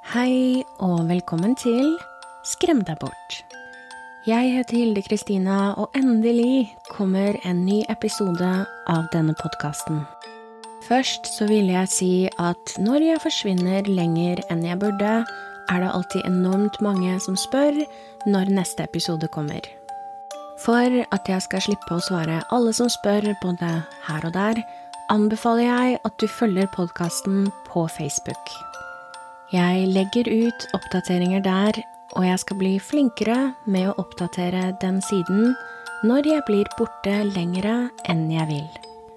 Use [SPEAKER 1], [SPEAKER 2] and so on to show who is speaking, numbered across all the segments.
[SPEAKER 1] Hei og velkommen til Skrem deg bort. Jeg heter Hilde Kristina, og endelig kommer en ny episode av denne podcasten. Først så vil jeg si at når jeg forsvinner lenger enn jeg burde, er det alltid enormt mange som spør når neste episode kommer. For at jeg skal slippe å svare alle som spør både her og der, anbefaler jeg at du følger podcasten på Facebook. Jeg legger ut oppdateringer der, og jeg skal bli flinkere med å oppdatere den siden når jeg blir borte lengre enn jeg vil.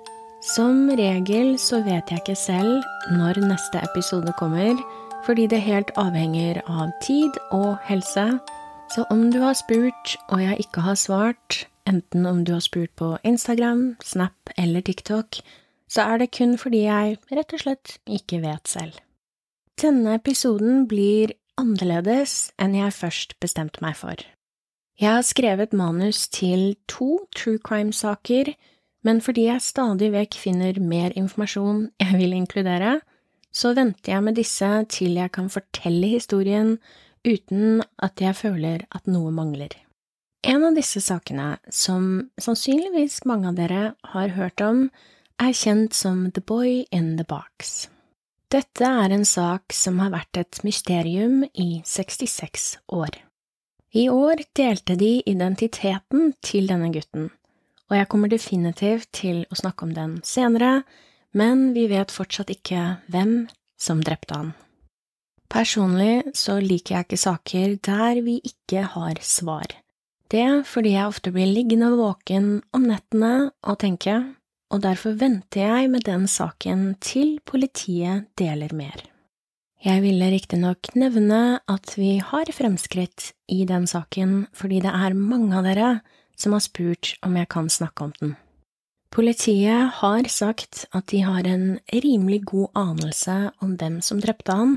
[SPEAKER 1] Som regel så vet jeg ikke selv når neste episode kommer, fordi det helt avhenger av tid og helse. Så om du har spurt, og jeg ikke har svart, enten om du har spurt på Instagram, Snap eller TikTok, så er det kun fordi jeg rett og slett ikke vet selv. Denne episoden blir annerledes enn jeg først bestemte meg for. Jeg har skrevet manus til 2 true crime-saker, men fordi jeg stadig vekk finner mer informasjon jeg vil inkludere, så venter jeg med disse til jeg kan fortelle historien uten at jeg føler at noe mangler. En av disse sakene, som sannsynligvis mange av dere har hørt om, er kjent som The Boy in the Box. Dette er en sak som har vært et mysterium i 66 år. I år delte de identiteten til denne gutten, og jeg kommer definitivt til å snakke om den senere, men vi vet fortsatt ikke hvem som drepte han. Personlig så liker jeg ikke saker der vi ikke har svar. Det er fordi jeg ofte blir liggende våken om nettene og tenke, og derfor venter jeg med den saken til politiet deler mer. Jeg ville riktignok nevne at vi har fremskritt i den saken fordi det er mange av dere som har spurt om jeg kan snakke om den. Politiet har sagt at de har en rimelig god anelse om hvem som drepte han,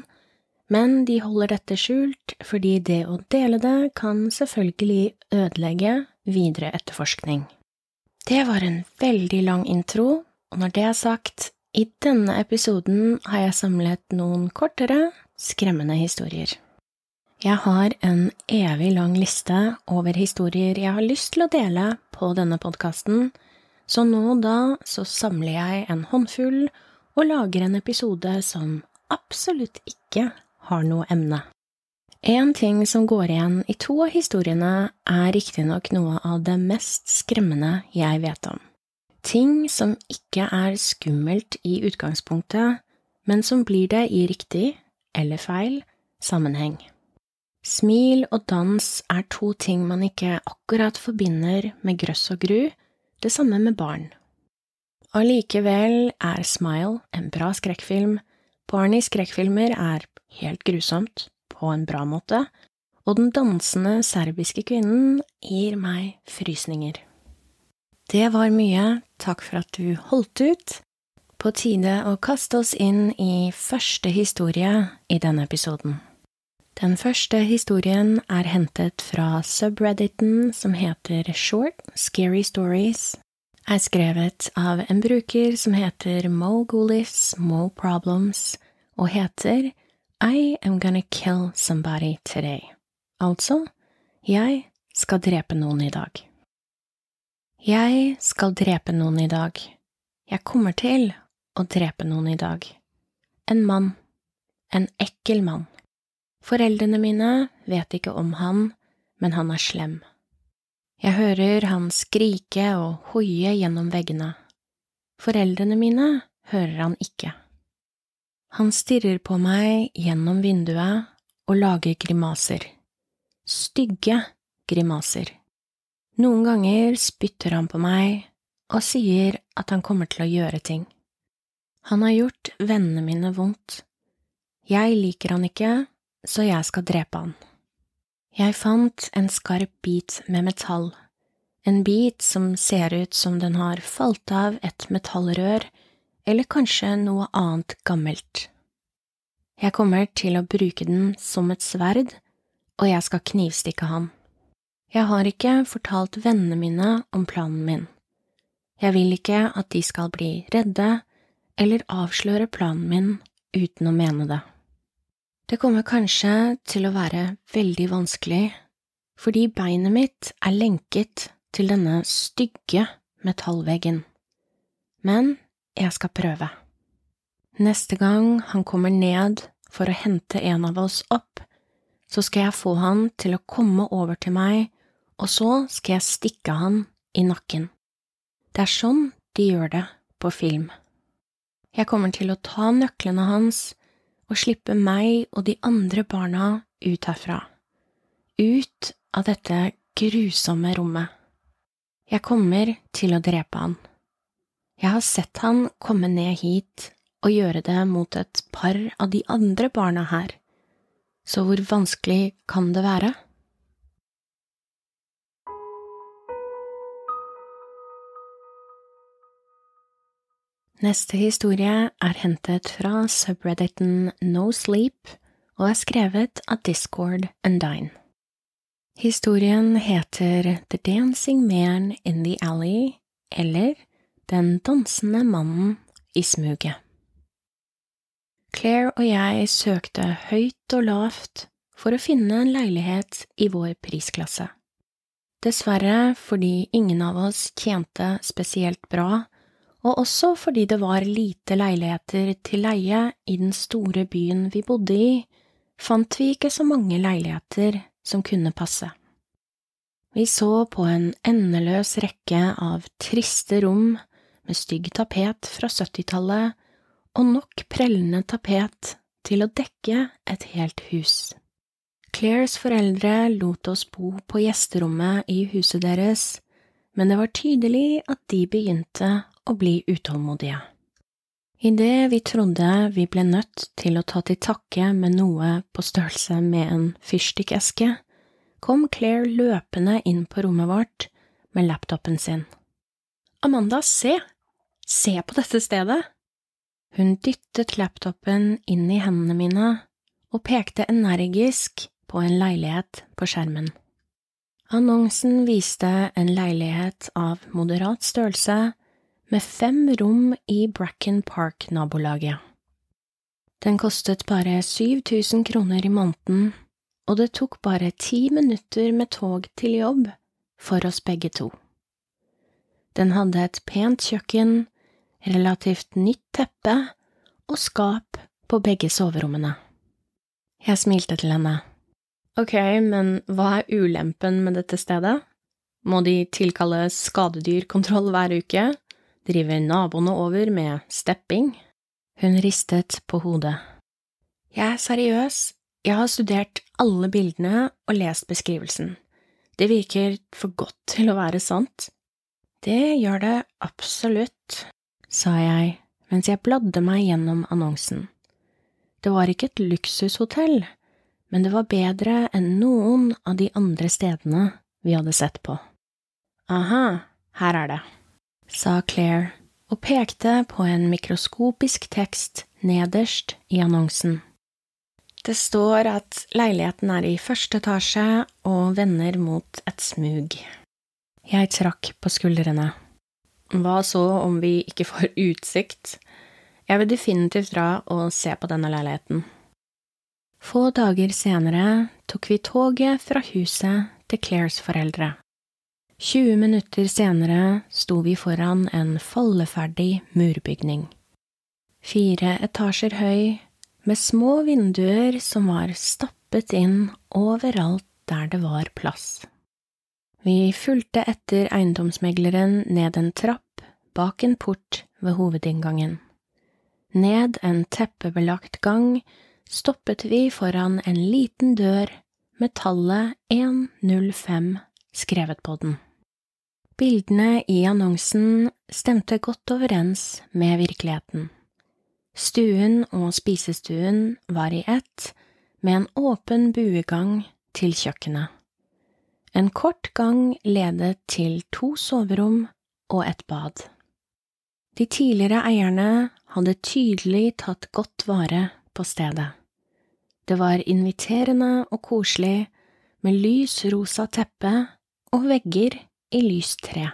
[SPEAKER 1] men de holder dette skjult fordi det å dele det kan selvfølgelig ødelegge videre etterforskning. Det var en veldig lang intro, og når det er sagt, i denne episoden har jeg samlet noen kortere, skremmende historier. Jeg har en evig lang liste over historier jeg har lyst til å dele på denne podcasten, så nå og da så samler jeg en håndfull og lager en episode som absolutt ikke har noe emne. En ting som går igjen i 2 av historiene er riktignok noe av det mest skremmende jeg vet om. Ting som ikke er skummelt i utgangspunktet, men som blir det i riktig, eller feil, sammenheng. Smil og dans er 2 ting man ikke akkurat forbinder med grøss og gru, det samme med barn. Allikevel er Smile en bra skrekkfilm, barn i skrekkfilmer er helt grusomt, på en bra måte, og den dansende serbiske kvinnen gir meg frysninger. Det var mye, takk for at du holdt ut. På tide å kaste oss inn i første historie i denne episoden. Den første historien er hentet fra subredditen som heter Short Scary Stories, er skrevet av en bruker som heter Mo Goulis Mo Problems, og heter I am gonna kill somebody today. Altså, jeg skal drepe noen i dag. Jeg skal drepe noen i dag. Jeg kommer til å drepe noen i dag. En mann. En ekkel mann. Foreldrene mine vet ikke om han, men han er slem. Jeg hører han skrike og hoie gjennom veggene. Foreldrene mine hører han ikke. Han stirrer på meg gjennom vinduet og lager grimaser. Stygge grimaser. Noen ganger spytter han på meg og sier at han kommer til å gjøre ting. Han har gjort vennene mine vondt. Jeg liker han ikke, så jeg skal drepe han. Jeg fant en skarp bit med metall. En bit som ser ut som den har falt av et metallrør, eller kanskje noe annet gammelt. Jeg kommer til å bruke den som et sverd, og jeg skal knivstikke han. Jeg har ikke fortalt vennene mine om planen min. Jeg vil ikke at de skal bli redde, eller avsløre planen min uten å mene det. Det kommer kanskje til å være veldig vanskelig, fordi beinet mitt lenket til denne stygge metallveggen. Men jeg skal prøve. Neste gang han kommer ned for å hente en av oss opp, så skal jeg få han til å komme over til meg, og så skal jeg stikke han i nakken. Det sånn de gjør det på film. Jeg kommer til å ta nøklene hans og slippe meg og de andre barna ut herfra. Ut av dette grusomme rommet. Jeg kommer til å drepe han. Jeg har sett han komme ned hit og gjøre det mot et par av de andre barna her. Så hvor vanskelig kan det være? Neste historie hentet fra subredditen No Sleep og skrevet av Discord Undyne. Historien heter The Dancing Man in the Alley, eller Den dansende mannen i smuget. Claire og jeg søkte høyt og lavt for å finne en leilighet i vår prisklasse. Dessverre fordi ingen av oss tjente spesielt bra, og også fordi det var lite leiligheter til leie i den store byen vi bodde i, fant vi ikke så mange leiligheter som kunne passe. Vi så på en endeløs rekke av triste rom med stygg tapet fra 70-tallet, og nok prellende tapet til å dekke et helt hus. Claires foreldre lot oss bo på gjesterommet i huset deres, men det var tydelig at de begynte å bli utålmodige. I det vi trodde vi ble nødt til å ta til takke med noe på størrelse med en fyrstikkeske, kom Claire løpende inn på rommet vårt med laptopen sin. «Amanda, se! Se på dette stedet!» Hun dyttet laptopen inn i hendene mine og pekte energisk på en leilighet på skjermen. Annonsen viste en leilighet av moderat størrelse med 5 rom i Bracken Park-nabolaget. Den kostet bare 7.000 kroner i måneden, og det tok bare 10 minutter med tog til jobb for oss begge to. Den hadde et pent kjøkken, relativt nytt teppe og skap på begge soverommene. Jeg smilte til henne. Ok, men hva ulempen med dette stedet? Må de tilkalle skadedyrkontroll hver uke? Driver naboene over med stepping? Hun ristet på hodet. Jeg seriøs. Jeg har studert alle bildene og lest beskrivelsen. Det virker for godt til å være sant. Det gjør det absolutt, sa jeg mens jeg bladde meg gjennom annonsen. Det var ikke et luksushotell, men det var bedre enn noen av de andre stedene vi hadde sett på. Aha, her det, sa Claire og pekte på en mikroskopisk tekst nederst i annonsen. Det står at leiligheten i første etasje og vender mot et smug. Jeg trakk på skuldrene. Hva så om vi ikke får utsikt? Jeg vil definitivt dra og se på denne leiligheten. Få dager senere tok vi toget fra huset til Claires foreldre. 20 minutter senere sto vi foran en falleferdig murbygning. 4 etasjer høy, med små vinduer som var stappet inn overalt der det var plass. Vi fulgte etter eiendomsmegleren ned en trapp bak en port ved hovedinngangen. Ned en teppebelagt gang stoppet vi foran en liten dør med tallet 105 skrevet på den. Bildene i annonsen stemte godt overens med virkeligheten. Stuen og spisestuen var i ett, med en åpen buegang til kjøkkenet. En kort gang ledet til 2 soverom og et bad. De tidligere eierne hadde tydelig tatt godt vare på stedet. Det var inviterende og koselig, med lys rosa teppe og vegger i lyst tre.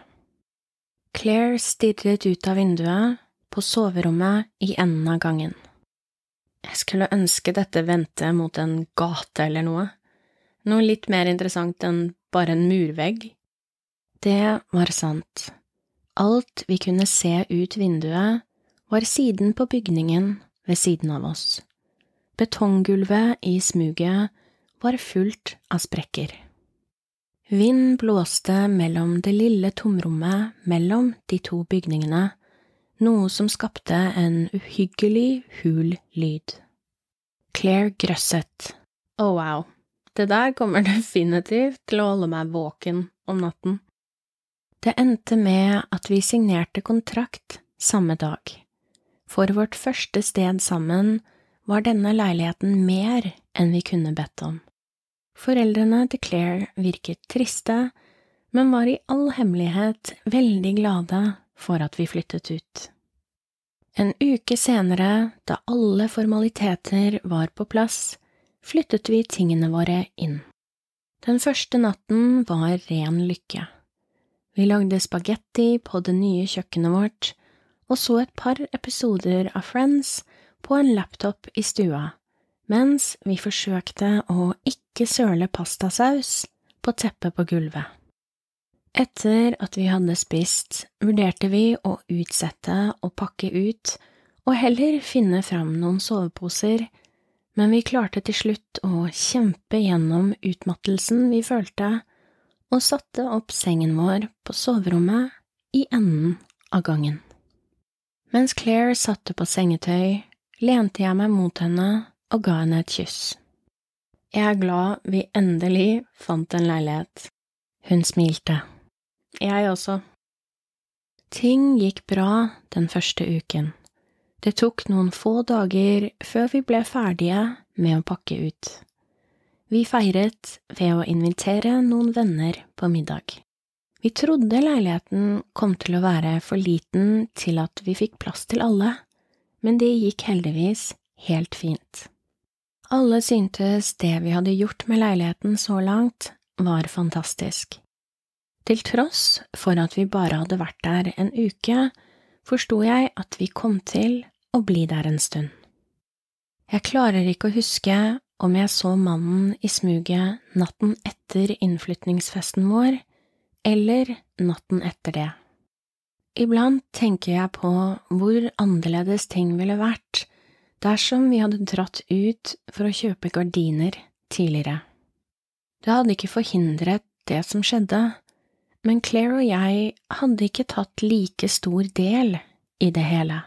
[SPEAKER 1] Claire stirret ut av vinduet på soverommet i enden av gangen. Jeg skulle ønske dette vendte mot en gate eller noe. Noe litt mer interessant enn bare en murvegg. Det var sant. Alt vi kunne se ut vinduet var siden på bygningen ved siden av oss. Betonggulvet i smuget var fullt av sprekker. Vind blåste mellom det lille tomrommet mellom de to bygningene, noe som skapte en uhyggelig hul lyd. Claire grøsset. Wow, det der kommer definitivt til å holde meg våken om natten. Det endte med at vi signerte kontrakt samme dag. For vårt første sted sammen var denne leiligheten mer enn vi kunne bedt om. Foreldrene til Claire virket triste, men var i all hemmelighet veldig glade for at vi flyttet ut. En uke senere, da alle formaliteter var på plass, flyttet vi tingene våre inn. Den første natten var ren lykke. Vi lagde spagetti på det nye kjøkkenet vårt, og så et par episoder av Friends på en laptop i stua, mens vi forsøkte å ikke søle pastasaus på teppet på gulvet. Etter at vi hadde spist, vurderte vi å utsette og pakke ut, og heller finne fram noen soveposer, men vi klarte til slutt å kjempe gjennom utmattelsen vi følte, og satte opp sengen vår på soverommet i enden av gangen. Mens Claire satte på sengetøy, lente jeg meg mot henne og ga henne et kyss. Jeg glad vi endelig fant en leilighet. Hun smilte. Jeg også. Ting gikk bra den første uken. Det tok noen få dager før vi ble ferdige med å pakke ut. Vi feiret ved å invitere noen venner på middag. Vi trodde leiligheten kom til å være for liten til at vi fikk plass til alle, men det gikk heldigvis helt fint. Alle syntes det vi hadde gjort med leiligheten så langt var fantastisk. Til tross for at vi bare hadde vært der en uke, forstod jeg at vi kom til å bli der en stund. Jeg klarer ikke å huske om jeg så mannen i smuget natten etter innflytningsfesten vår, eller natten etter det. Iblant tenker jeg på hvor annerledes ting ville vært dersom vi hadde dratt ut for å kjøpe gardiner tidligere. Det hadde ikke forhindret det som skjedde, men Claire og jeg hadde ikke tatt like stor del i det hele.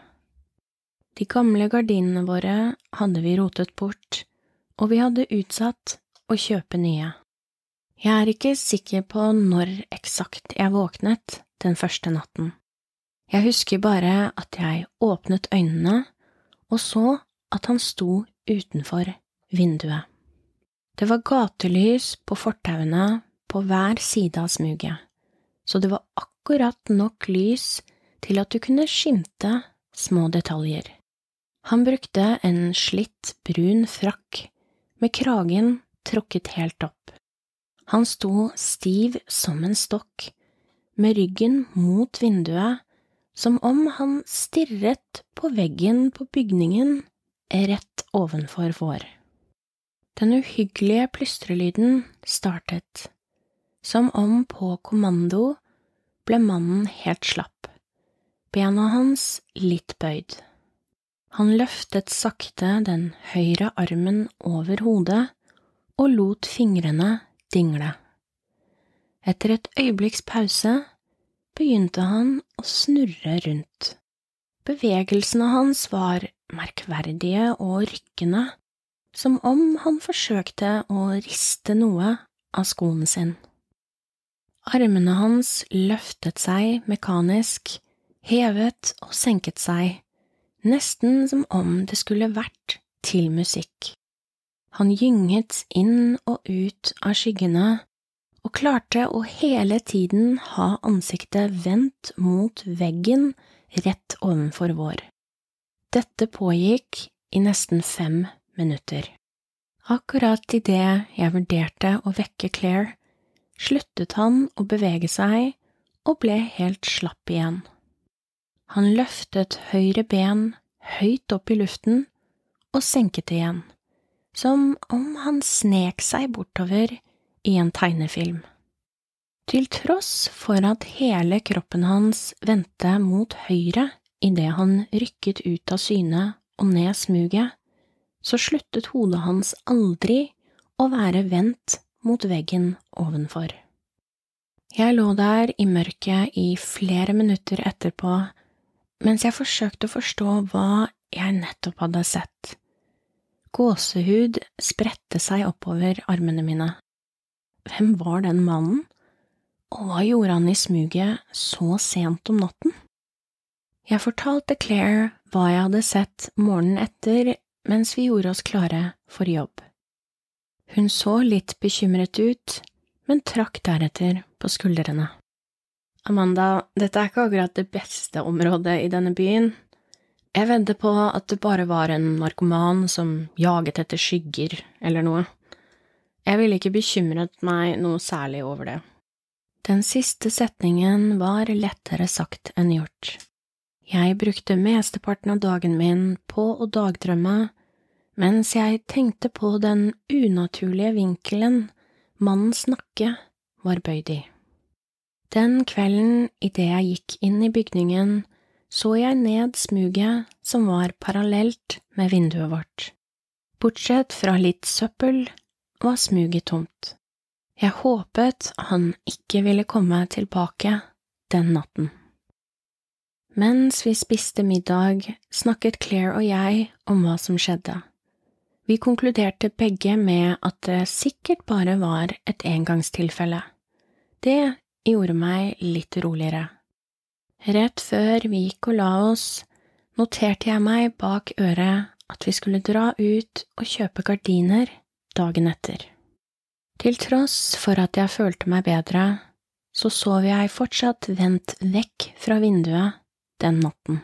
[SPEAKER 1] De gamle gardinene våre hadde vi rotet bort, og vi hadde utsatt å kjøpe nye. Jeg er ikke sikker på når eksakt jeg våknet den første natten. Jeg husker bare at jeg åpnet øynene og så at han sto utenfor vinduet. Det var gatelys på fortauene på hver side av smuget, så det var akkurat nok lys til at du kunne skimte små detaljer. Han brukte en slitt brun frakk med kragen tråkket helt opp. Han sto stiv som en stokk, med ryggen mot vinduet, som om han stirret på veggen på bygningen rett ovenfor vår. Den uhyggelige plystrelyden startet. Som om på kommando ble mannen helt slapp, bena hans litt bøyd. Han løftet sakte den høyre armen over hodet og lot fingrene dingle. Etter et øyeblikks pause begynte han å snurre rundt. Bevegelsene hans var merkverdige og rykkende, som om han forsøkte å riste noe av skoen sin. Armene hans løftet seg mekanisk, hevet og senket seg, nesten som om det skulle vært til musikk. Han gynget inn og ut av skyggene, og klarte å hele tiden ha ansiktet vendt mot veggen rett ovenfor vår. Dette pågikk i nesten 5 minutter. Akkurat i det jeg vurderte å vekke Claire, sluttet han å bevege seg og ble helt slapp igjen. Han løftet høyre ben høyt opp i luften og senket det igjen, som om han snek seg bortover i en tegnefilm. Til tross for at hele kroppen hans vendte mot høyre i det han rykket ut av syne og ned smuget, så sluttet hodet hans aldri å være vendt mot veggen ovenfor. Jeg lå der i mørket i flere minutter etterpå, mens jeg forsøkte å forstå hva jeg nettopp hadde sett. Gåsehud spredte seg oppover armene mine. Hvem var den mannen? Og hva gjorde han i smuget så sent om natten? Jeg fortalte Claire hva jeg hadde sett morgenen etter mens vi gjorde oss klare for jobb. Hun så litt bekymret ut, men trakk deretter på skuldrene. Amanda, dette er ikke akkurat det beste området i denne byen. Jeg vedder på at det bare var en narkoman som jaget etter skygger eller noe. Jeg ville ikke bekymret meg noe særlig over det. Den siste setningen var lettere sagt enn gjort. Jeg brukte mesteparten av dagen min på å dagdrømme, mens jeg tenkte på den unaturlige vinkelen mannens nakke var bøyd i. Den kvelden idet jeg gikk inn i bygningen, så jeg ned smuget som var parallelt med vinduet vårt. Bortsett fra litt søppel var smuget tomt. Jeg håpet han ikke ville komme tilbake den natten. Mens vi spiste middag, snakket Claire og jeg om hva som skjedde. Vi konkluderte begge med at det sikkert bare var et engangstilfelle. Det gjorde meg litt roligere. Rett før vi gikk og la oss, noterte jeg meg bak øret at vi skulle dra ut og kjøpe gardiner dagen etter. Til tross for at jeg følte meg bedre, så sov jeg fortsatt vendt vekk fra vinduet den natten.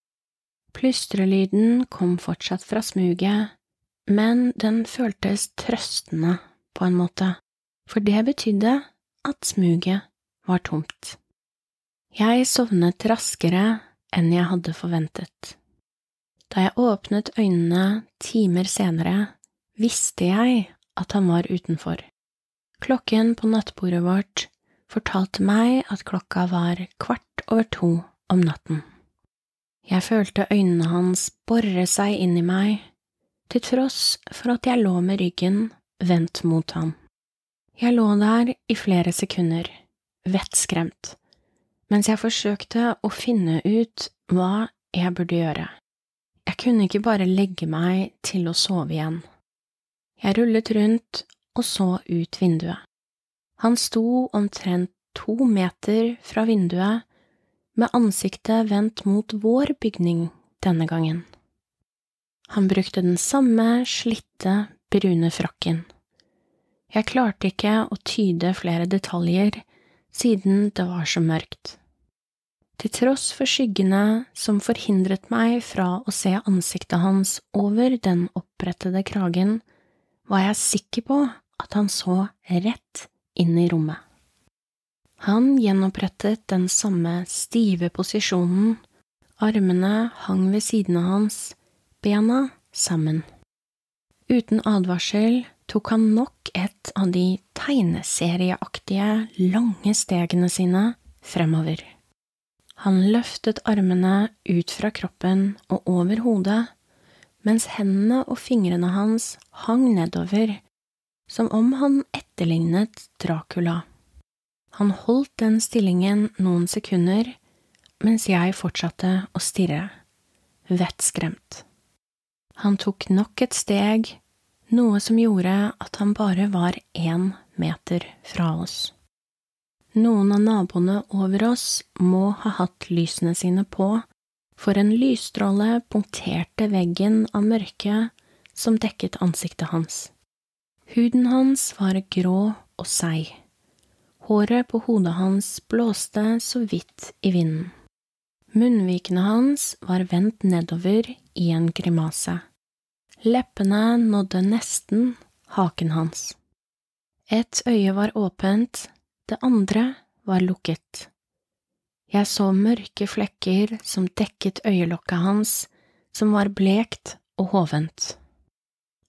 [SPEAKER 1] Plystrelyden kom fortsatt fra smuget, men den føltes trøstende på en måte, for det betydde at smuget var tomt. Jeg sovnet raskere enn jeg hadde forventet. Da jeg åpnet øynene timer senere, visste jeg at han var utenfor. Klokken på nattbordet vårt fortalte meg at klokka var 1:15 om natten. Jeg følte øynene hans borre seg inn i meg, til tross for at jeg lå med ryggen vendt mot ham. Jeg lå der i flere sekunder, vettskremt, mens jeg forsøkte å finne ut hva jeg burde gjøre. Jeg kunne ikke bare legge meg til å sove igjen. Jeg rullet rundt og så ut vinduet. Han sto omtrent 2 meter fra vinduet, med ansiktet vendt mot vår bygning denne gangen. Han brukte den samme slitte, brune frakken. Jeg klarte ikke å tyde flere detaljer, siden det var så mørkt. Til tross for skyggene som forhindret meg fra å se ansiktet hans over den opprettede kragen, var jeg sikker på at han så rett inn i rommet. Han gjenopprettet den samme stive posisjonen, armene hang ved siden av hans, bena sammen. Uten advarsel tok han nok et av de tegneserieaktige, lange stegene sine fremover. Han løftet armene ut fra kroppen og over hodet, mens hendene og fingrene hans hang nedover, som om han etterlignet Dracula. Han holdt den stillingen noen sekunder, mens jeg fortsatte å stirre, vettskremt. Han tok nok et steg, noe som gjorde at han bare var 1 meter fra oss. Noen av naboene over oss må ha hatt lysene sine på, for en lysstråle punkterte veggen av mørke som dekket ansiktet hans. Huden hans var grå og seig. Håret på hodet hans blåste så vidt i vinden. Munnvikene hans var vendt nedover i en grimase. Leppene nådde nesten haken hans. Et øye var åpent, det andre var lukket. Jeg så mørke flekker som dekket øyelokket hans, som var blekt og hovent.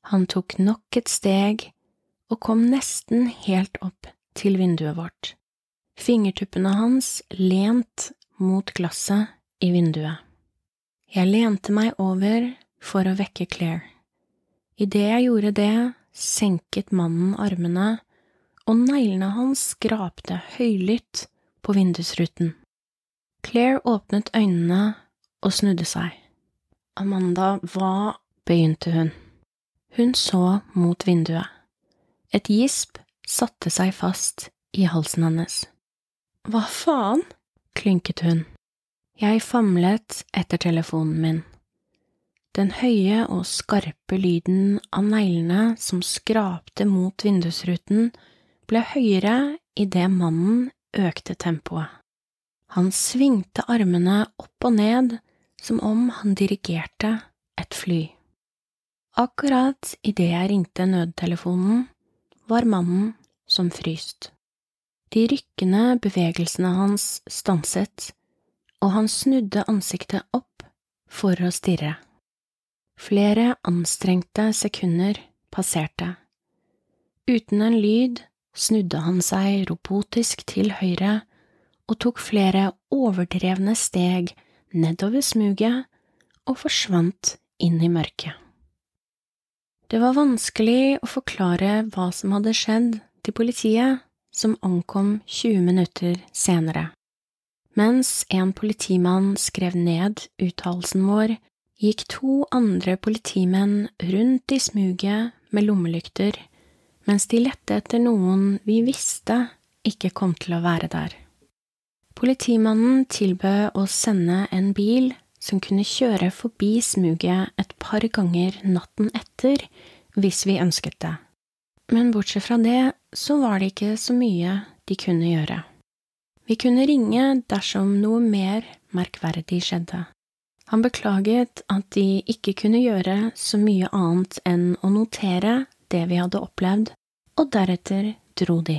[SPEAKER 1] Han tok nok et steg og kom nesten helt opp til vinduet vårt. Fingertuppene hans lent mot glasset i vinduet. Jeg lente meg over for å vekke Claire. I det jeg gjorde det, senket mannen armene, og neglene hans skrapte høylytt på vindusruten. Claire åpnet øynene og snudde seg. Amanda, hva? Begynte hun. Hun så mot vinduet. Et gisp satte seg fast i halsen hennes. Hva faen? Klynket hun. Jeg famlet etter telefonen min. Den høye og skarpe lyden av neglene som skrapte mot vindusruten ble høyere i det mannen økte tempoet. Han svingte armene opp og ned som om han dirigerte et fly. Akkurat i det jeg ringte nødtelefonen, var mannen som fryst. De rykkende bevegelsene hans stanset, og han snudde ansiktet opp for å stirre. Flere anstrengte sekunder passerte. Uten en lyd snudde han seg robotisk til høyre og tok flere overdrevne steg nedover smuget og forsvant inn i mørket. Det var vanskelig å forklare hva som hadde skjedd til politiet, som ankom 20 minutter senere. Mens en politimann skrev ned uttalelsen vår, gikk 2 andre politimenn rundt i smuget med lommelykter, mens de lette etter noen vi visste ikke kom til å være der. Politimannen tilbød å sende en bil som kunne kjøre forbi smuget et par ganger natten etter hvis vi ønsket det. Men bortsett fra det, så var det ikke så mye de kunne gjøre. Vi kunne ringe dersom noe mer merkverdig skjedde. Han beklaget at de ikke kunne gjøre så mye annet enn å notere det vi hadde opplevd, og deretter dro de.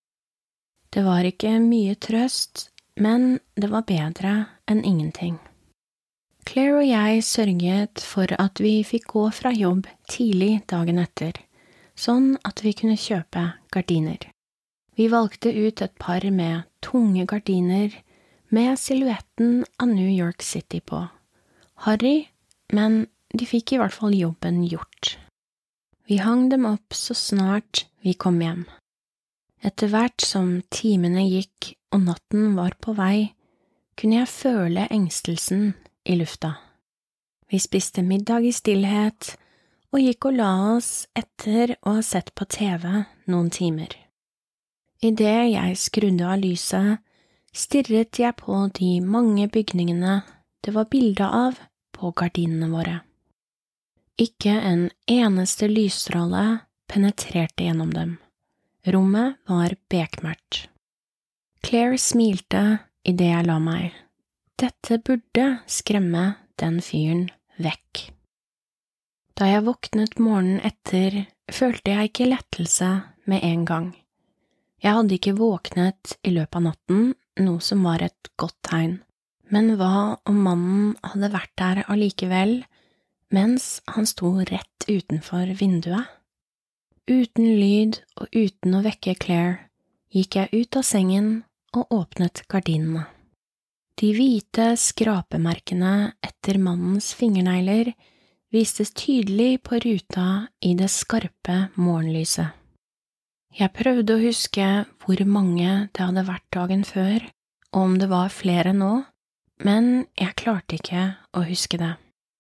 [SPEAKER 1] Det var ikke mye trøst, men det var bedre enn ingenting. Claire og jeg sørget for at vi fikk gå fra jobb tidlig dagen etter, sånn at vi kunne kjøpe gardiner. Vi valgte ut et par med tunge gardiner med silhuetten av New York City på. Harry, men de fikk i hvert fall jobben gjort. Vi hang dem opp så snart vi kom hjem. Etter hvert som timene gikk og natten var på vei, kunne jeg føle engstelsen i lufta. Vi spiste middag i stillhet og gikk og la oss etter å ha sett på TV noen timer. I det jeg skrudde av lyset, stirret jeg på de mange bygningene det var bilde av på gardinene våre. Ikke en eneste lysstråle penetrerte gjennom dem. Rommet var bekmørkt. Claire smilte i det jeg la meg. Dette burde skremme den fyren vekk. Da jeg våknet morgenen etter, følte jeg ikke lettelse med en gang. Jeg hadde ikke våknet i løpet av natten, noe som var et godt tegn. Men hva om mannen hadde vært der allikevel, mens han sto rett utenfor vinduet? Uten lyd og uten å vekke Claire, gikk jeg ut av sengen og åpnet gardinene. De hvite skrapemerkene etter mannens fingernegler vistes tydelig på ruta i det skarpe morgenlyset. Jeg prøvde å huske hvor mange det hadde vært dagen før, og om det var flere nå, men jeg klarte ikke å huske det.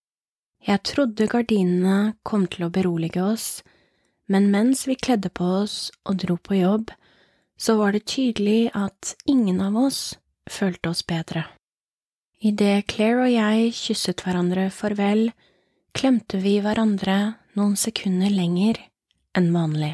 [SPEAKER 1] Jeg trodde gardinene kom til å berolige oss, men mens vi kledde på oss og dro på jobb, så var det tydelig at ingen av oss følte oss bedre. I det Claire og jeg kysset hverandre farvel, klemte vi hverandre noen sekunder lenger enn vanlig.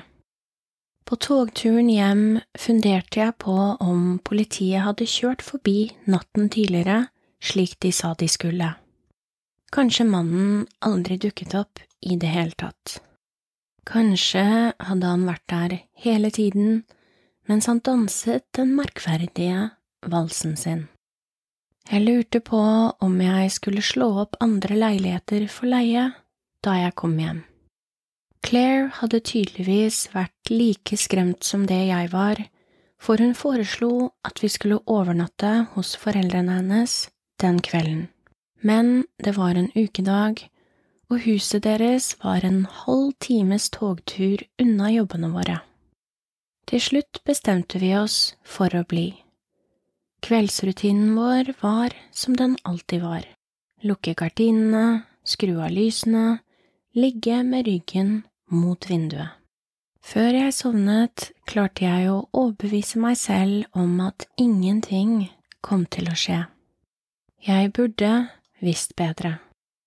[SPEAKER 1] På togturen hjem funderte jeg på om politiet hadde kjørt forbi natten tidligere, slik de sa de skulle. Kanskje mannen aldri dukket opp i det hele tatt. Kanskje hadde han vært der hele tiden, mens han danset den merkverdige valsen sin. Jeg lurte på om jeg skulle slå opp andre leiligheter for leie da jeg kom hjem. Claire hadde tydeligvis vært like skremt som det jeg var, for hun foreslo at vi skulle overnatte hos foreldrene hennes den kvelden. Men det var en ukedag, og huset deres var en halv times togtur unna jobbene våre. Til slutt bestemte vi oss for å bli. Kveldsrutinen vår var som den alltid var. Lukke gardinene, skru av lysene, ligge med ryggen mot vinduet. Før jeg sovnet, klarte jeg å overbevise meg selv om at ingenting kom til å skje. Jeg burde visst bedre.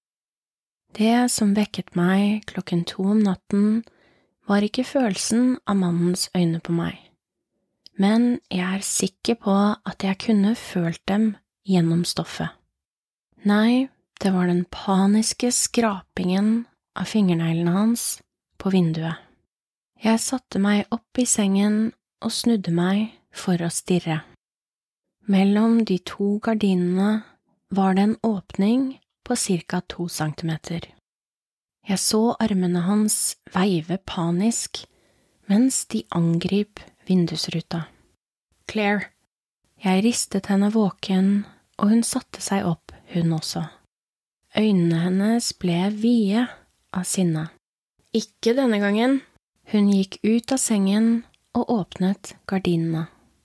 [SPEAKER 1] Det som vekket meg 2:00 om natten, var ikke følelsen av mannens øyne på meg, men jeg er sikker på at jeg kunne følt dem gjennom stoffet. Nei, det var den paniske skrapingen av fingerneglene hans på vinduet. Jeg satte meg opp i sengen og snudde meg for å stirre. Mellom de 2 gardinene var det en åpning på ca. 2 centimeter. Jeg så armene hans veive panisk mens de angrip vindusruta. Claire. Jeg ristet henne våken, og hun satte seg opp, hun også. Øynene hennes ble vide av sinne. Ikke denne gangen. Hun gikk ut av sengen og åpnet gardinene.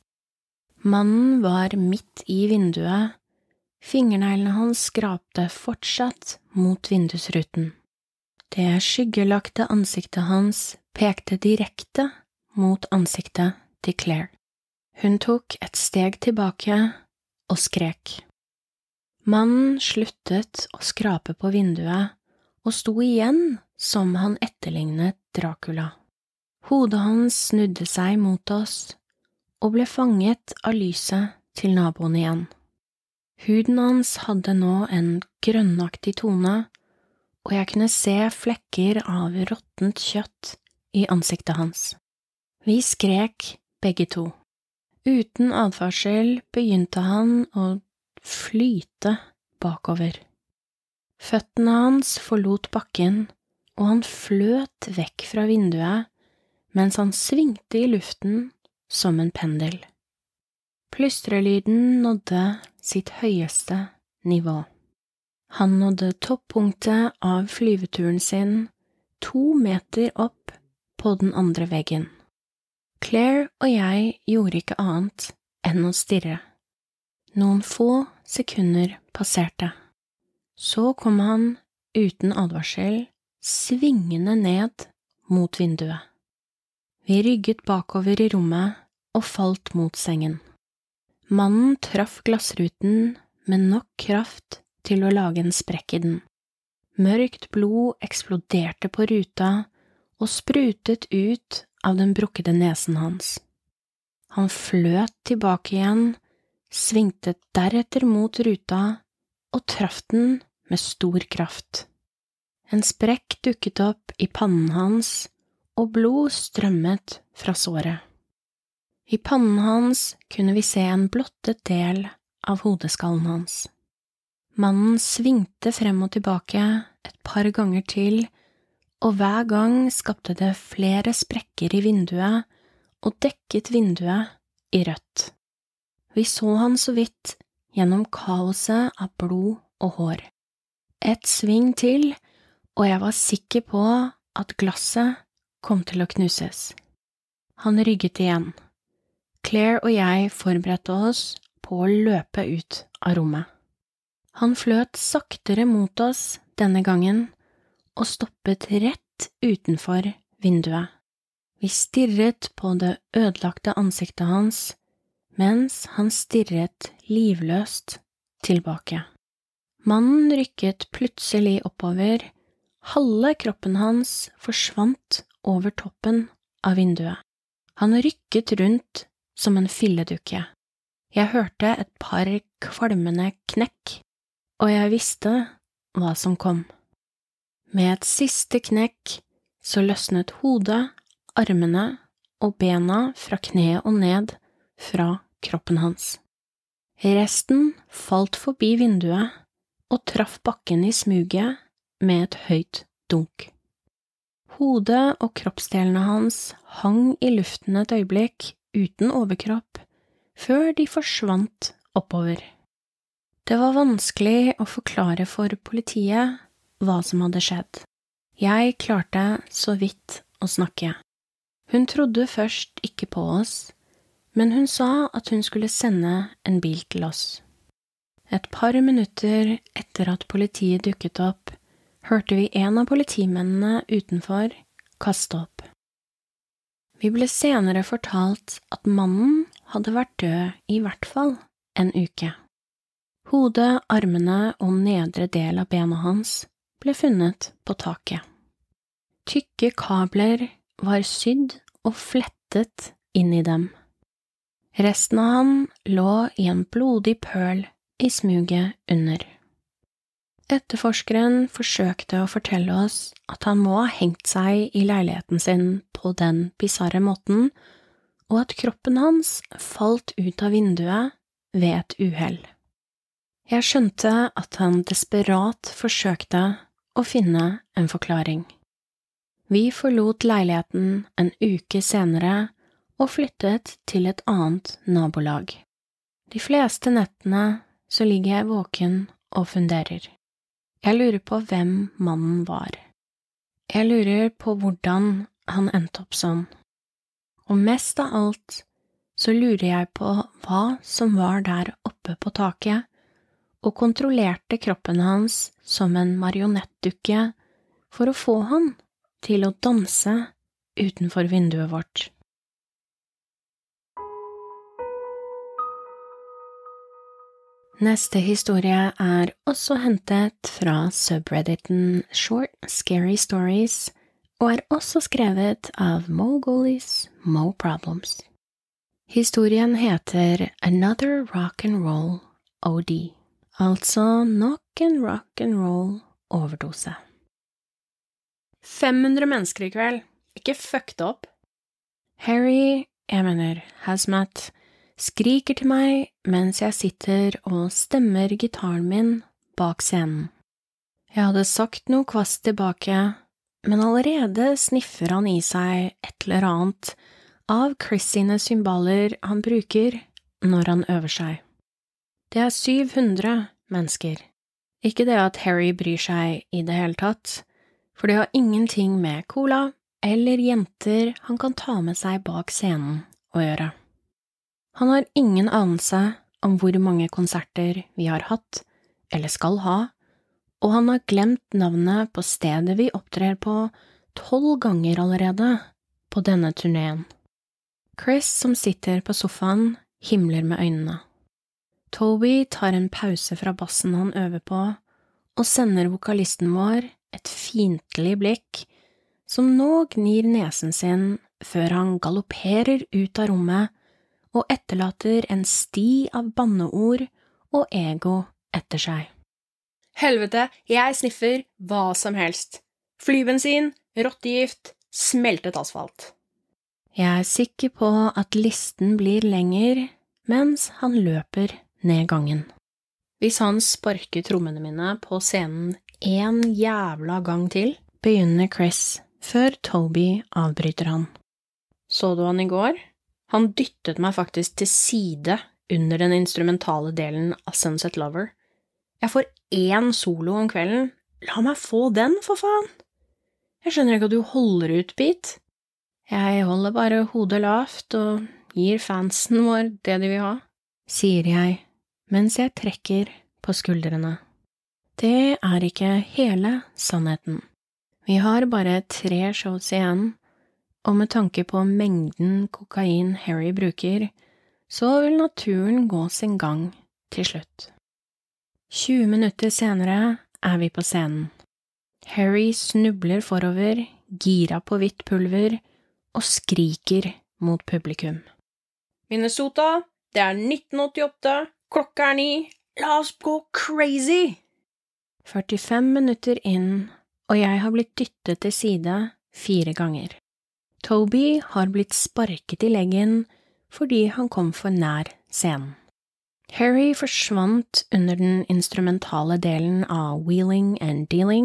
[SPEAKER 1] Mannen var midt i vinduet. Fingerneglene hans skrapte fortsatt mot vindusruten. Det skyggelagte ansiktet hans pekte direkte mot ansiktet til Claire. Hun tok et steg tilbake og skrek. Mannen sluttet å skrape på vinduet og sto igjen som han etterlignet Dracula. Hodet hans snudde seg mot oss og ble fanget av lyset til naboen igjen. Huden hans hadde nå en grønnaktig tone, og jeg kunne se flekker av råttent kjøtt i ansiktet hans. Vi skrek begge to. Uten advarsel begynte han å flyte bakover. Føttene hans forlot bakken, og han fløt vekk fra vinduet mens han svingte i luften som en pendel. Plystrelyden nådde sitt høyeste nivå. Han nådde toppunktet av flyveturen sin 2 meter opp på den andre veggen. Claire og jeg gjorde ikke annet enn å stirre. Noen få sekunder passerte. Så kom han, uten advarsel, svingende ned mot vinduet. Vi rygget bakover i rommet og falt mot sengen. Mannen traff glassruten med nok kraft til å lage en sprekk i den. Mørkt blod eksploderte på ruta og sprutet ut av den brukkede nesen hans. Han fløt tilbake igjen, svingte deretter mot ruta og traff den med stor kraft. En sprekk dukket opp i pannen hans, og blod strømmet fra såret. I pannen hans kunne vi se en blottet del av hodeskallen hans. Mannen svingte frem og tilbake et par ganger til, og hver gang skapte det flere sprekker i vinduet og dekket vinduet i rødt. Vi så han så vidt gjennom kaoset av blod og hår. Et sving til, og jeg var sikker på at glasset kom til å knuses. Han rygget igjen. Claire og jeg forberedte oss på å løpe ut av rommet. Han fløt saktere mot oss denne gangen og stoppet rett utenfor vinduet. Vi stirret på det ødelagte ansiktet hans, mens han stirret livløst tilbake. Mannen rykket plutselig oppover, halve kroppen hans forsvant over toppen av vinduet. Han rykket rundt som en filledukke. Jeg hørte et par kvalmende knekk, og jeg visste hva som kom. Med et siste knekk så løsnet hodet, armene og bena fra kneet og ned fra kroppen hans. Resten falt forbi vinduet og traff bakken i smuget med et høyt dunk. Hodet og kroppsdelene hans hang I luften et øyeblikk uten overkropp, før de forsvant oppover. Det var vanskelig å forklare for politiet hva som hadde skjedd. Jeg klarte så vidt å snakke. Hun trodde først ikke på oss, men hun sa at hun skulle sende en bil til oss. Et par minutter etter at politiet dukket opp, hørte vi en av politimennene utenfor kaste opp. Vi ble senere fortalt at mannen hadde vært død I hvert fall en uke. Hodet, armene og nedre del av bena hans ble funnet på taket. Tykke kabler var sydd og flettet inn I dem. Resten av han lå I en blodig pøl I smuget under. Etterforskeren forsøkte å fortelle oss at han må ha hengt seg I leiligheten sin på den bizarre måten, og at kroppen hans falt ut av vinduet ved et uhell. Jeg skjønte at han desperat forsøkte å finne en forklaring. Vi forlot leiligheten en uke senere og flyttet til et annet nabolag. De fleste nettene så ligger jeg våken og funderer. Jeg lurer på hvem mannen var. Jeg lurer på hvordan han endte opp sånn. Og mest av alt så lurer jeg på hva som var der oppe på taket og kontrollerte kroppen hans som en marionettdukke for å få han til å danse utenfor vinduet vårt. Neste historie også hentet fra subredditen Short Scary Stories og også skrevet av Mo Goalies, Mo Problems. Historien heter Another Rock and Roll OD, altså nok en rock and roll overdose. 500 mennesker I kveld, ikke fucked opp. Harry, Hazmat, skriker til meg mens jeg sitter og stemmer gitaren min bak scenen. Jeg hadde sagt noe kvast tilbake, men allerede sniffer han I seg et eller annet av Chris sine symboler han bruker når han øver seg. Det 700 mennesker. Ikke det at Harry bryr seg I det hele tatt, for det har ingenting med cola eller jenter han kan ta med seg bak scenen å gjøre. Han har ingen anelse om hvor mange konserter vi har hatt, eller skal ha, og han har glemt navnet på stedet vi opptrer på 12 ganger allerede på denne turneen. Chris, som sitter på sofaen, himler med øynene. Toby tar en pause fra bassen han øver på, og sender vokalisten vår et fiendtlig blikk, som nå gnir nesen sin før han galopperer ut av rommet og etterlater en sti av banneord og ego etter seg. Helvete, jeg sniffer hva som helst. Flybensin, rottegift, smeltet asfalt. Jeg sikker på at listen blir lenger mens han løper ned gangen. Hvis han sparker trommene mine på scenen en jævla gang til, begynner Chris, før Toby avbryter han. Så du han I går? Han dyttet meg faktisk til side under den instrumentale delen av Sunset Lover. Jeg får 1 solo om kvelden. La meg få den, for faen! Jeg skjønner ikke at du holder ut, Pete. Jeg holder bare hodet lavt og gir fansen vår det de vil ha, sier jeg, mens jeg trekker på skuldrene. Det ikke hele sannheten. Vi har bare 3 shows igjen, og med tanke på mengden kokain Harry bruker, så vil naturen gå sin gang til slutt. 20 minutter senere vi på scenen. Harry snubler forover, gira på hvitt pulver, og skriker mot publikum. Minnesota, det 1988, klokka 9, la oss gå crazy! 45 minutter inn, og jeg har blitt dyttet til side 4 ganger. Toby har blitt sparket I leggen fordi han kom for nær scenen. Harry forsvant under den instrumentale delen av Wheeling and Dealing,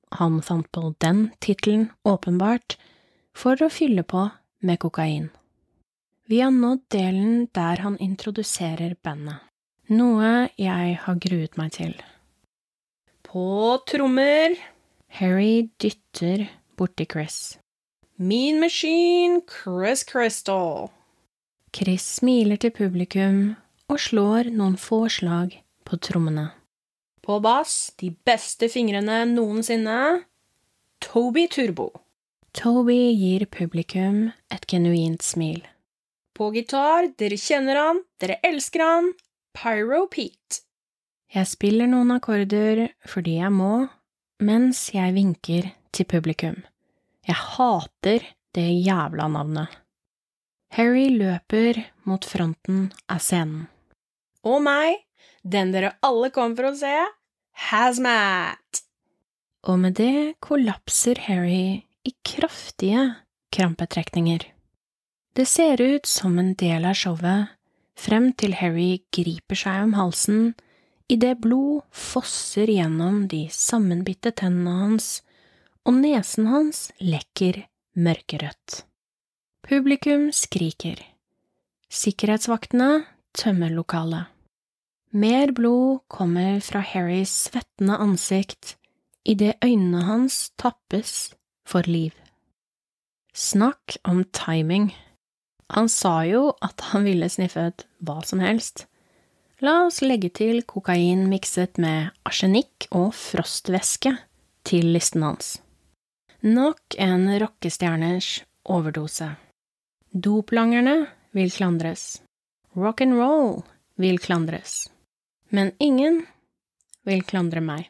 [SPEAKER 1] han fant på den titelen åpenbart for å fylle på med kokain. Vi har nådd delen der han introduserer bandet, noe jeg har gruet meg til. På trommer! Harry dytter borti Chris. Mean Machine, Chris Crystal. Chris smiler til publikum og slår noen få slag på trommene. På bass, de beste fingrene noensinne, Toby Turbo. Toby gir publikum et genuint smil. På gitar, dere kjenner han, dere elsker han, Pyro Pete. Jeg spiller noen akkorder fordi jeg må, mens jeg vinker til publikum. Jeg hater det jævla navnet. Harry løper mot fronten av scenen. Og meg, den dere alle kom for å se, Hazmat! Og med det kollapser Harry i kraftige krampetrekninger. Det ser ut som en del av showet, frem til Harry griper seg om halsen, i det blod fosser gjennom de sammenbitte tennene hans, og nesen hans lekker mørkerødt. Publikum skriker. Sikkerhetsvaktene tømmer lokalet. Mer blod kommer fra Harrys svettende ansikt, i det øynene hans tappes for liv. Snakk om timing. Han sa jo at han ville sniffe ut hva som helst. La oss legge til kokain mikset med arsenikk og frostvæske til listen hans. Nok en rockestjerners overdose. Doplangerne vil klandres. Rock'n'roll vil klandres. Men ingen vil klandre meg.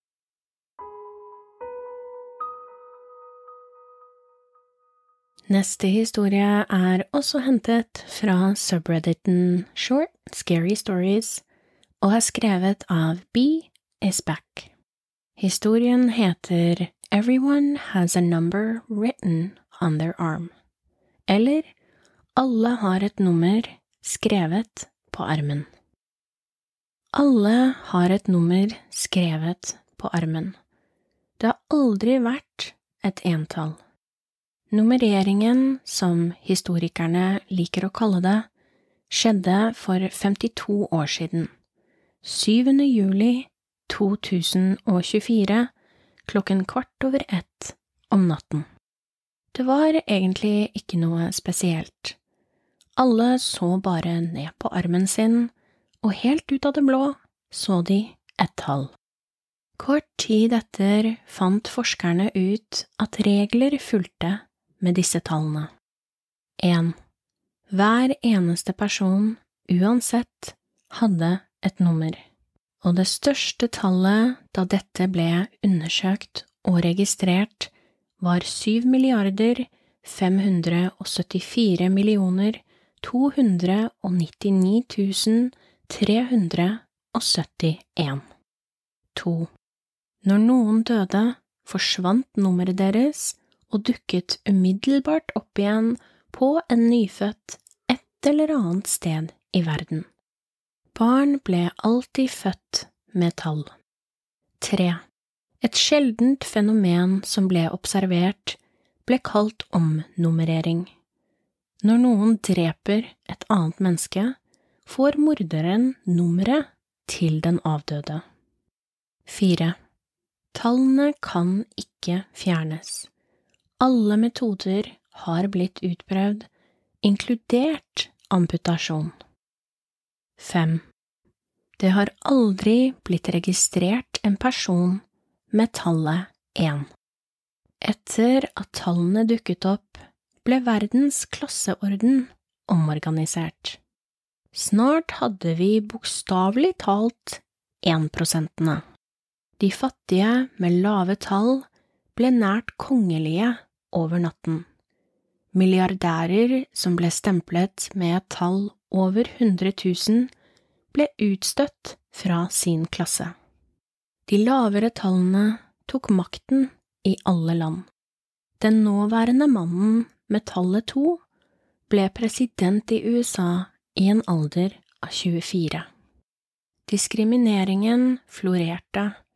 [SPEAKER 1] Neste historie er også hentet fra subredditen Short Scary Stories og er skrevet av B is Back. Historien heter Everyone has a number written on their arm. Eller Alle har et nummer skrevet på armen. Alle har et nummer skrevet på armen. Det har aldri vært et entall. Nummereringen, som historikerne liker å kalle det, skjedde for 52 år siden, 7. juli 2024, 1:15 om natten. Det var egentlig ikke noe spesielt. Alle så bare ned på armen sin, og helt ut av det blå så de et tall. Kort tid etter fant forskerne ut at regler fulgte med disse tallene. 1. Hver eneste person, uansett, hadde et nummer. Og det største tallet da dette ble undersøkt og registrert var 7.454.299.371. 2. Når noen døde, forsvant nummeret deres og dukket umiddelbart opp igjen på en nyfødt et eller annet sted i verden. Barn ble alltid født med tall. 3. Et sjeldent fenomen som ble observert, ble kalt omnummerering. Når noen dreper et annet menneske, får morderen nummeret til den avdøde. 4. Tallene kan ikke fjernes. Alle metoder har blitt utprøvd, inkludert amputasjon. 5. Det har aldri blitt registrert en person med tallet 1. Etter at tallene dukket opp, ble verdens klasseorden omorganisert. Snart hadde vi bokstavelig talt 1%-ene. De fattige med lave tall ble nært kongelige over natten. Milliardærer som ble stemplet med et tall over 100 000, ble utstøtt fra sin klasse. De lavere tallene tok makten i alle land. Den nåværende mannen med tallet 2 ble president i USA i en alder av 24. Diskrimineringen florerte,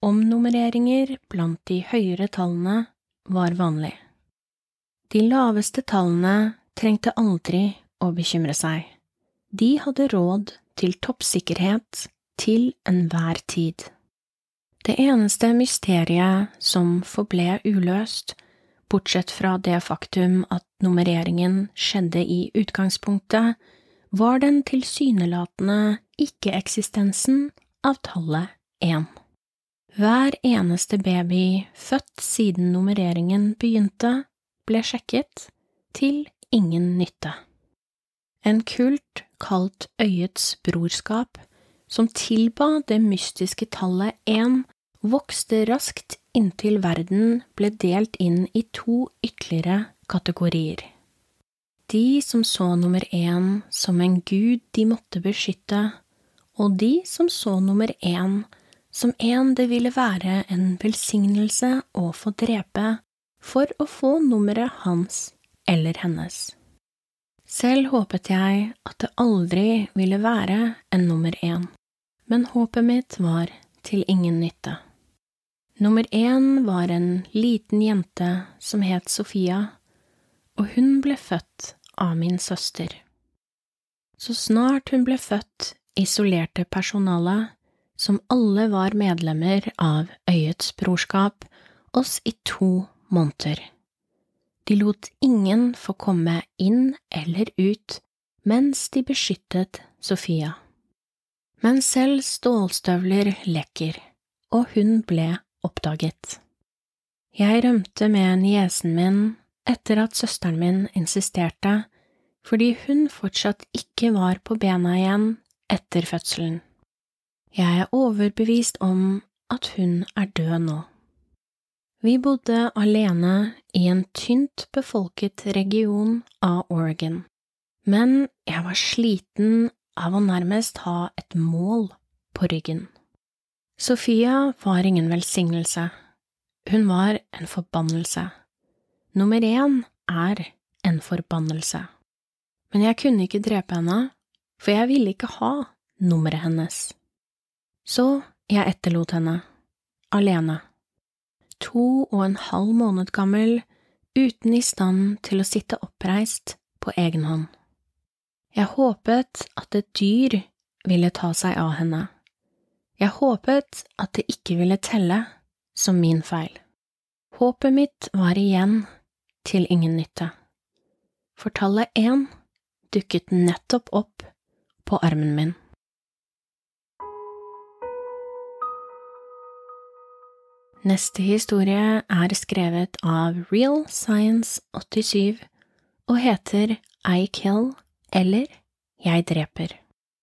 [SPEAKER 1] omnummereringer blant de høyere tallene var vanlig. De laveste tallene trengte aldri å bekymre seg. De hadde råd til toppsikkerhet til enhver tid. Det eneste mysteriet som forble uløst, bortsett fra det faktum at nummereringen skjedde i utgangspunktet, var den tilsynelatende ikke-eksistensen av tallet 1. Hver eneste baby født siden nummereringen begynte, ble sjekket til ingen nytte. En kult kalt Øyets brorskap, som tilba det mystiske tallet 1, vokste raskt inntil verden ble delt inn i 2 ytterligere kategorier. De som så nummer 1 som en gud de måtte beskytte, og de som så nummer 1 som en det ville være en velsignelse å få drepe for å få nummeret hans eller hennes. Selv håpet jeg at det aldri ville være en nummer 1, men håpet mitt var til ingen nytte. Nummer 1 var en liten jente som het Sofia, og hun ble født av min søster. Så snart hun ble født, isolerte personalet, som alle var medlemmer av Øyets brorskap, oss i 2 måneder. De lot ingen få komme inn eller ut mens de beskyttet Sofia. Men selv stålstøvler lekker, og hun ble oppdaget. Jeg rømte med niesen min etter at søsteren min insisterte, fordi hun fortsatt ikke var på bena igjen etter fødselen. Jeg er overbevist om at hun er død nå. Vi bodde alene i en tynt befolket region av Oregon, men jeg var sliten av å nærmest ha et mål på ryggen. Sofia var ingen velsignelse. Hun var en forbannelse. Nummer 1 er en forbannelse. Men jeg kunne ikke drepe henne, for jeg ville ikke ha nummeret hennes. Så jeg etterlot henne, alene. 2,5 måned gammel, uten i stand til å sitte oppreist på egen hånd. Jeg håpet at et dyr ville ta seg av henne. Jeg håpet at det ikke ville telle som min feil. Håpet mitt var igjen til ingen nytte. For tallet 1 dukket nettopp opp på armen min. Neste historie er skrevet av Real Science 87 og heter I Kill eller Jeg dreper.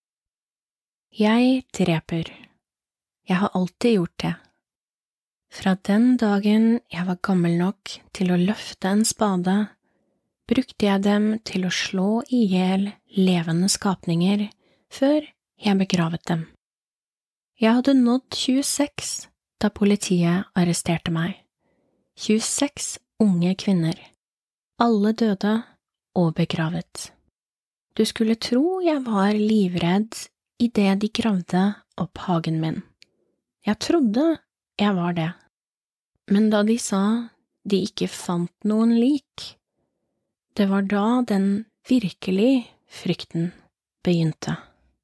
[SPEAKER 1] Jeg dreper. Jeg har alltid gjort det. Fra den dagen jeg var gammel nok til å løfte en spade, brukte jeg dem til å slå ihjel levende skapninger før jeg begravet dem. Jeg hadde nådd 26 da politiet arresterte meg. 26 unge kvinner. Alle døde og begravet. Du skulle tro jeg var livredd i det de gravde opp hagen min. Jeg trodde jeg var det. Men da de sa de ikke fant noen lik, det var da den virkelig frykten begynte.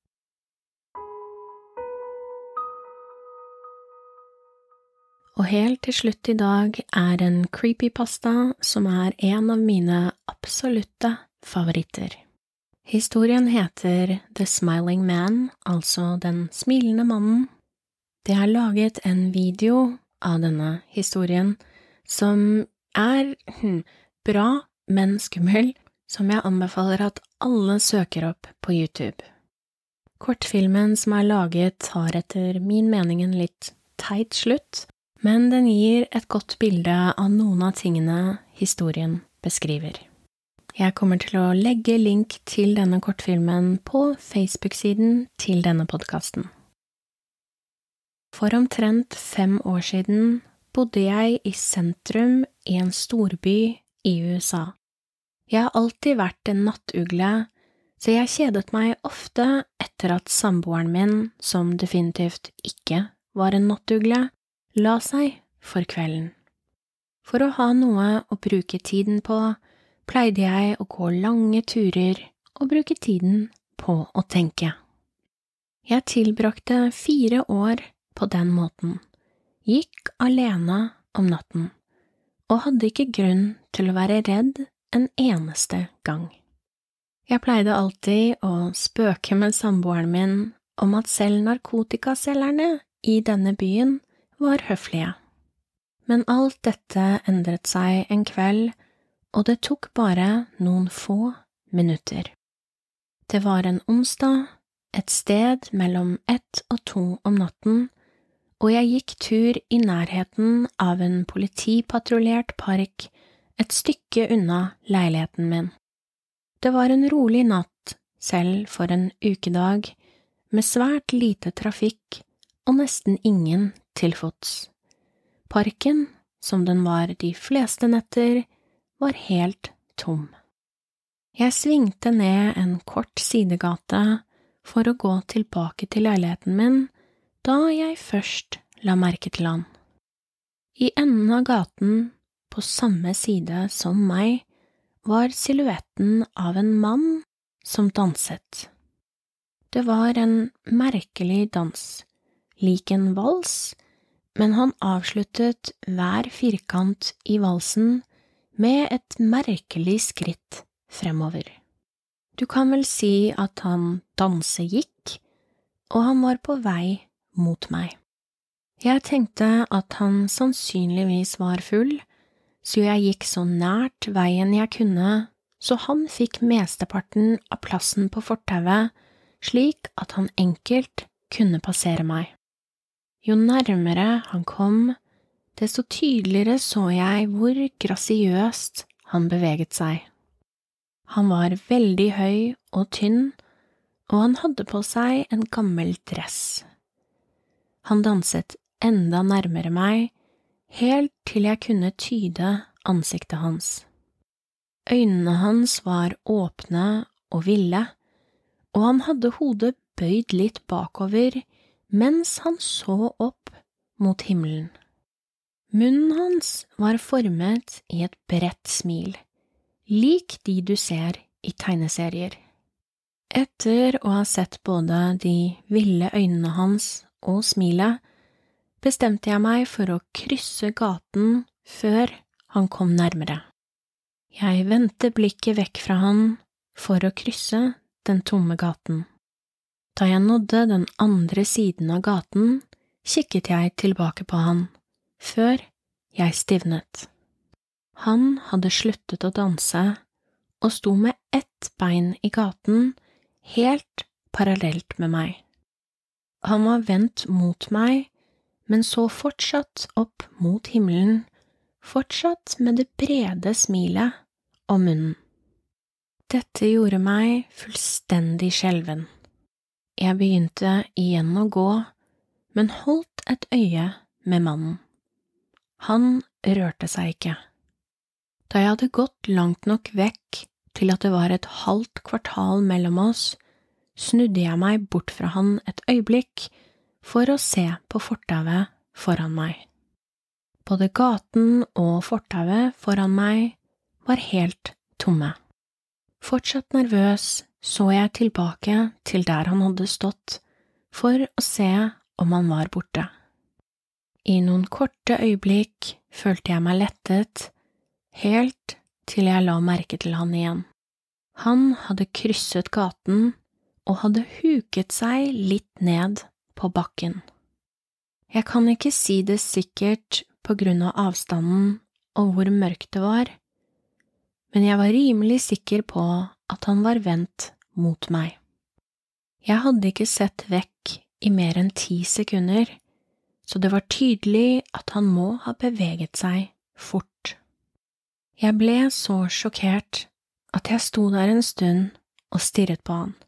[SPEAKER 1] Og helt til slutt i dag er en creepypasta som er en av mine absolutte favoritter. Historien heter The Smiling Man, altså Den smilende mannen. Det er laget en video av denne historien som er bra, men skummel, som jeg anbefaler at alle søker opp på YouTube. Kortfilmen som er laget har etter min mening en litt teit slutt, men den gir et godt bilde av noen av tingene historien beskriver. Jeg kommer til å legge link til denne kortfilmen på Facebook-siden til denne podcasten. For omtrent 5 år siden bodde jeg i sentrum i en storby i USA. Jeg har alltid vært en nattugle, så jeg kjedet meg ofte etter at samboeren min, som definitivt ikke var en nattugle, la seg for kvelden. For å ha noe å bruke tiden på, pleide jeg å gå lange turer og bruke tiden på å tenke. Jeg tilbrakte 4 år på den måten, gikk alene om natten, og hadde ikke grunn til å være redd en eneste gang. Jeg pleide alltid å spøke med samboeren min om at selv narkotikaselgerne i denne byen var høflige. Men alt dette endret seg en kveld, og det tok bare noen få minutter. Det var en onsdag, et sted mellom 1 og 2 om natten, og jeg gikk tur i nærheten av en politipatruljert park et stykke unna leiligheten min. Det var en rolig natt, selv for en ukedag, med svært lite trafikk og nesten ingen til fots. Parken, som den var de fleste netter, var helt tom. Jeg svingte ned en kort sidegate for å gå tilbake til leiligheten min, da jeg først la merke til han. I enden av gaten, på samme side som meg, var silhuetten av en mann som danset. Det var en merkelig dans, lik en vals, men han avsluttet hver firkant i valsen med et merkelig skritt fremover. Du kan vel si at han dansegikk, og han var på vei mot meg. Jeg tenkte at han sannsynligvis var full, så jeg gikk så nært veien jeg kunne, så han fikk mesteparten av plassen på fortauet, slik at han enkelt kunne passere meg. Jo nærmere han kom, desto tydeligere så jeg hvor grasiøst han beveget seg. Han var veldig høy og tynn, og han hadde på seg en gammel dress. Han danset enda nærmere meg, helt til jeg kunne tyde ansiktet hans. Øynene hans var åpne og ville, og han hadde hodet bøyd litt bakover mens han så opp mot himmelen. Munnen hans var formet i et bredt smil, lik de du ser i tegneserier. Etter å ha sett både de ville øynene hans og smilet, bestemte jeg meg for å krysse gaten før han kom nærmere. Jeg vendte blikket vekk fra han for å krysse den tomme gaten. Da jeg nådde den andre siden av gaten, kikket jeg tilbake på han, før jeg stivnet. Han hadde sluttet å danse og sto med ett bein i gaten, helt parallelt med meg. Han var vendt mot meg, men så fortsatt opp mot himmelen, fortsatt med det brede smilet og munnen. Dette gjorde meg fullstendig skjelven. Jeg begynte igjen å gå, men holdt et øye med mannen. Han rørte seg ikke. Da jeg hadde gått langt nok vekk til at det var et halvt kvartal mellom oss, snudde jeg meg bort fra han et øyeblikk for å se på fortauet foran meg. Både gaten og fortauet foran meg var helt tomme. Fortsatt nervøs så jeg tilbake til der han hadde stått, for å se om han var borte. I noen korte øyeblikk følte jeg meg lettet, helt til jeg la merke til han igjen. Han hadde krysset gaten og hadde huket seg litt ned på bakken. Jeg kan ikke si det sikkert på grunn av avstanden og hvor mørkt det var, men jeg var rimelig sikker på at han var vendt mot meg. Jeg hadde ikke sett vekk i mer enn 10 sekunder, så det var tydelig at han må ha beveget seg fort. Jeg ble så sjokkert at jeg sto der en stund og stirret på han.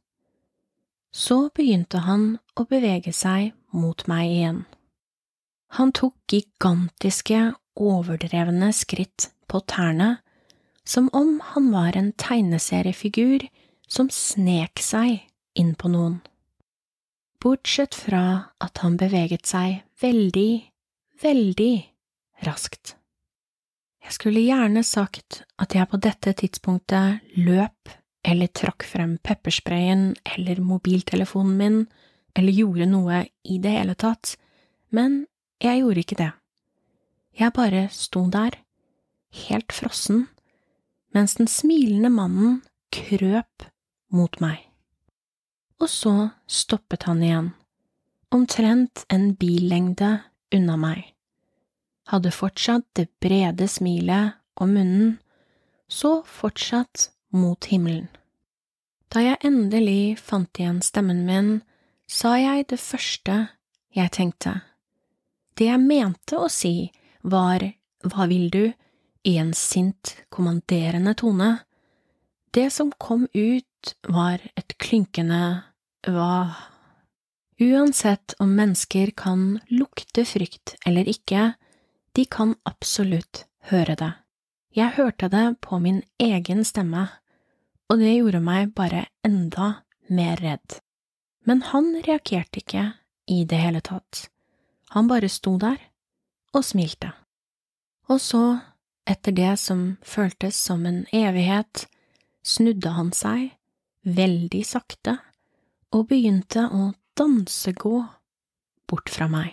[SPEAKER 1] Så begynte han å bevege seg mot meg igjen. Han tok gigantiske, overdrevne skritt på tærne, som om han var en tegneseriefigur som snek seg inn på noen. Bortsett fra at han beveget seg veldig, veldig raskt. Jeg skulle gjerne sagt at jeg på dette tidspunktet løp eller trakk frem peppersprayen eller mobiltelefonen min eller gjorde noe i det hele tatt, men jeg gjorde ikke det. Jeg bare sto der, helt frossen, mens den smilende mannen krøp mot meg. Og så stoppet han igjen, omtrent en billengde unna meg. Hadde fortsatt det brede smilet og munnen, så fortsatt mot himmelen. Da jeg endelig fant igjen stemmen min, sa jeg det første jeg tenkte. Det jeg mente å si var «Hva vil du?» i en sint, kommanderende tone. Det som kom ut var et klynkende «Hva?» Uansett om mennesker kan lukte frykt eller ikke, de kan absolutt høre det. Jeg hørte det på min egen stemme, og det gjorde meg bare enda mer redd. Men han reagerte ikke i det hele tatt. Han bare sto der og smilte. Og så, etter det som føltes som en evighet, snudde han seg veldig sakte og begynte å dansegå bort fra meg.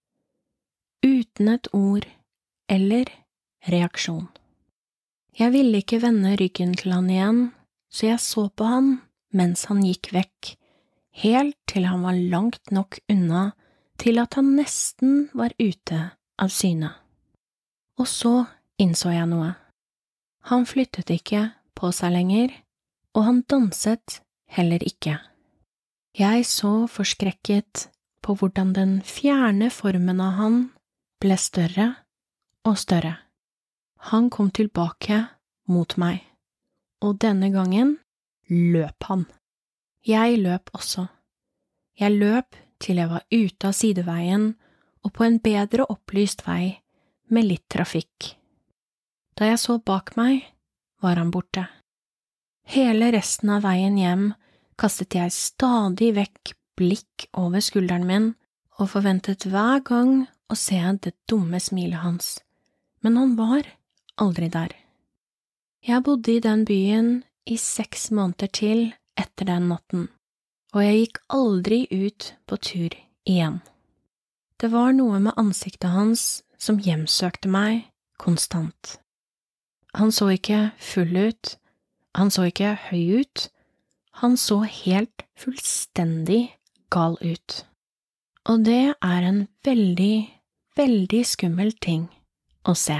[SPEAKER 1] Uten et ord eller reaksjon. Jeg ville ikke vende ryggen til han igjen, så jeg så på han mens han gikk vekk, helt til han var langt nok unna til at han nesten var ute av syne. Og så innså jeg noe. Han flyttet ikke på seg lenger, og han danset heller ikke. Jeg så forskrekket på hvordan den fjerne formen av han ble større og større. Han kom tilbake mot meg, og denne gangen løp han. Jeg løp også. Jeg løp til jeg var ute av sideveien og på en bedre opplyst vei med litt trafikk. Da jeg så bak meg, var han borte. Hele resten av veien hjem kastet jeg stadig vekk blikk over skulderen min og forventet hver gang å se det dumme smilet hans, men han var aldri der. Jeg bodde i den byen i 6 måneder til etter den natten, og jeg gikk aldri ut på tur igjen. Det var noe med ansiktet hans som hjemsøkte meg konstant. Han så ikke full ut, han så ikke høy ut, han så helt fullstendig gal ut. Og det er en veldig, veldig skummel ting å se.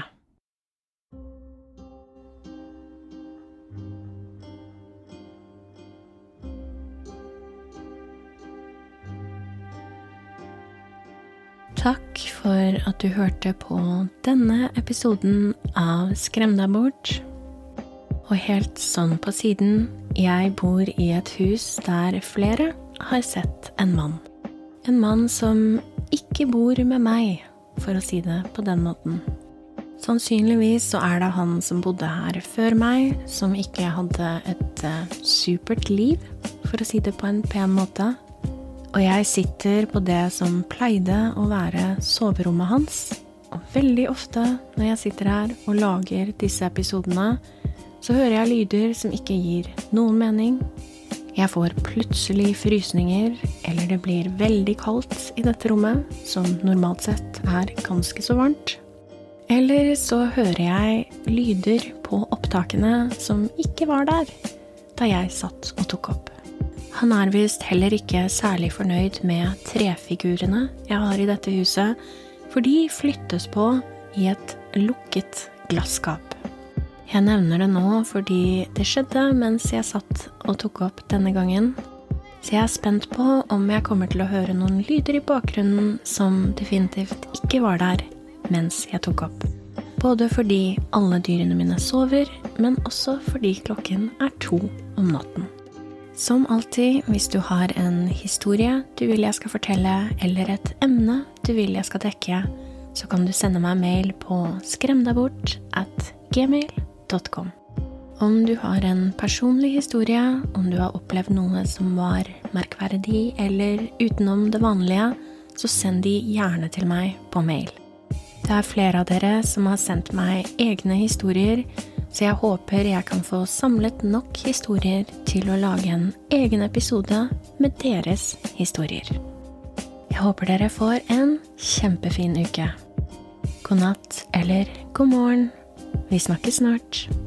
[SPEAKER 1] Takk for at du hørte på denne episoden av Skrem deg bort. Og helt sånn på siden, jeg bor i et hus der flere har sett en mann. En mann som ikke bor med meg, for å si det på den måten. Sannsynligvis så er det han som bodde her før meg, som ikke hadde et supert liv, for å si det på en pen måte. Og jeg sitter på det som pleide å være soverommet hans, og veldig ofte når jeg sitter her og lager disse episodene, så hører jeg lyder som ikke gir noen mening. Jeg får plutselig frysninger, eller det blir veldig kaldt i dette rommet, som normalt sett er ganske så varmt. Eller så hører jeg lyder på opptakene som ikke var der, da jeg satt og tok opp. Han er vist heller ikke særlig fornøyd med trefigurene jeg har i dette huset, for de flyttes på i et lukket glasskap. Jeg nevner det nå fordi det skjedde mens jeg satt og tok opp denne gangen, så jeg er spent på om jeg kommer til å høre noen lyder i bakgrunnen som definitivt ikke var der mens jeg tok opp. Både fordi alle dyrene mine sover, men også fordi klokken er 2 om natten. Som alltid, hvis du har en historie du vil jeg skal fortelle, eller et emne du vil jeg skal dekke, så kan du sende meg mail på skremdagbort@gmail.com. Om du har en personlig historie, om du har opplevd noe som var merkverdig eller utenom det vanlige, så send de gjerne til meg på mail. Det flere av dere som har sendt meg egne historier, så jeg håper jeg kan få samlet nok historier til å lage en egen episode med deres historier. Jeg håper dere får en kjempefin uke. God natt eller god morgen. Vi snakkes snart.